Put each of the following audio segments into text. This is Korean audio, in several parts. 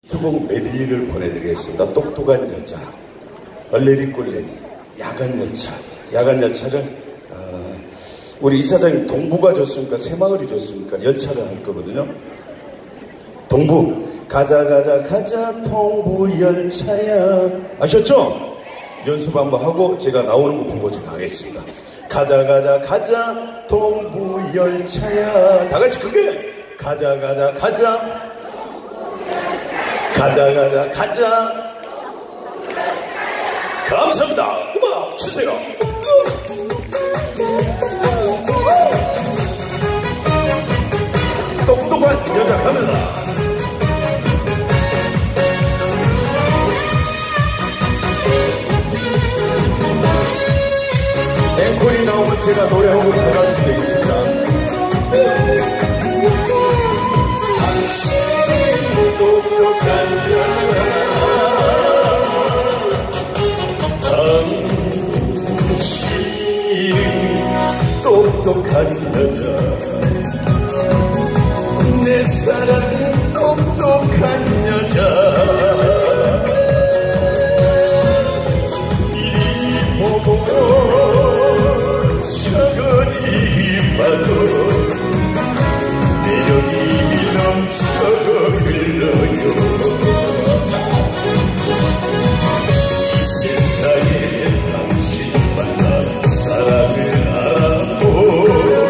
두곡 메들리를 보내드리겠습니다. 똑똑한 여자, 얼레리 꼴레리, 야간열차. 야간열차를 우리 이사장님 동부가 좋습니까? 새마을이 좋습니까? 열차를 할 거거든요. 동부. 가자 동부 열차야. 아셨죠? 연습 한번 하고 제가 나오는 거 보고 제가 하겠습니다. 가자 동부 열차야. 다 같이 크게. 가자 감사합니다. 음악 주세요. 똑똑한 여자 카메라. 앵콜이 나오면 제가 노래하고 들어갈 수도 있습니다. 당신은 똑똑한 여자, 당신은 똑똑한 여자, 내 사랑은 똑똑한 여자. 이리 보고 저거리 봐도 매력이 넘쳐 흘러요. 이 세상에 당신 만나 사랑을 알았고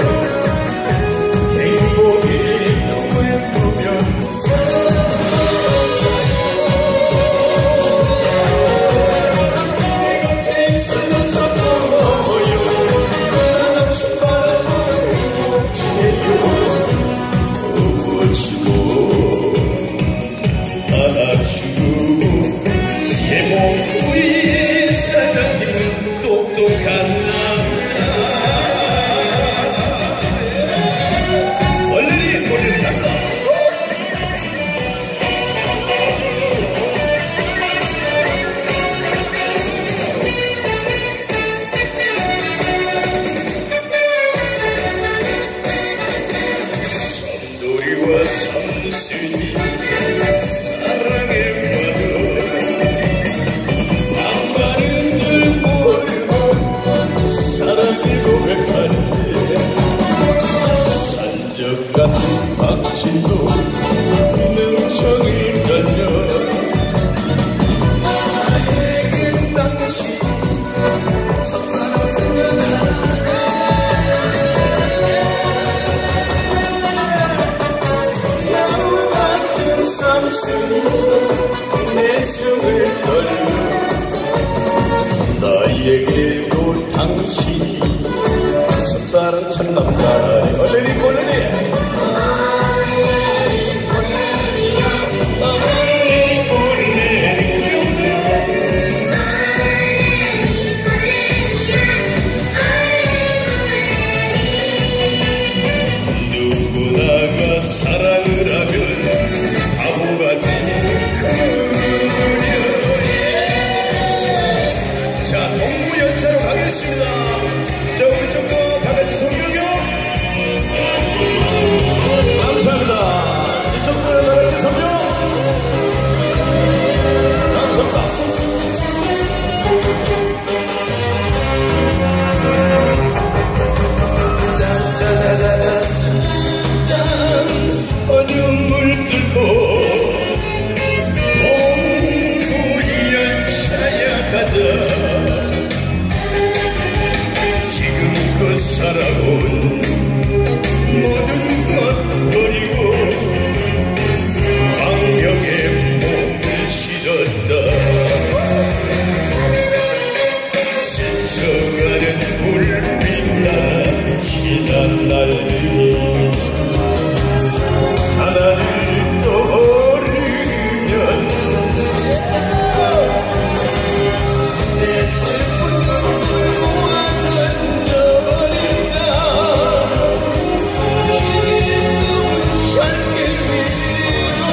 삼순이 사랑에 빠져 악마는 늘 모르고 사랑을 고백하는데 산적 같은 박진도 능청이 달려 나에겐 당신 첫사랑 생각나 내 숨을 떨려 나에게도 당신이 첫사랑 첫남자라. 얼레리 꼴레리 누구나가 사랑을 하면 어두운 물 뚫고 동부 열차야 가자. 지금껏 살아온 모든 것 버리고 광역에 몸을 실었다. 스쳐가는 불빛 따라 지난 날들이 하나를 떠오르면 내 슬픈 눈물 모아 던져버린다. 긴 눈살길 위로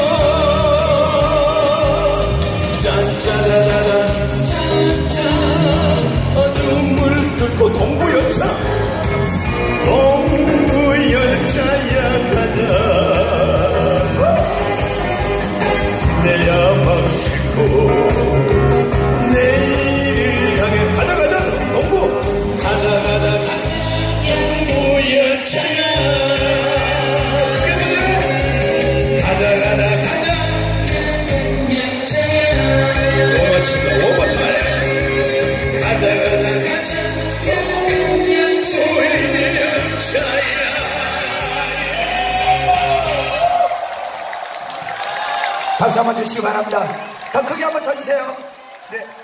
짠짜자자잔 짠짠 어두운 물 뚫고 동부열차 동부열차야 가자. 내 떠나야만 싫고 내일을 향해 가자 가자 동부 가자 가자 가자 동부였잖아 그게 뭐냐 가자 가자 가자 오마시가 오버타임 가자 가자 가자 동부였잖아 박수 한번 주시기 바랍니다. 더 크게 한번 쳐주세요. 네.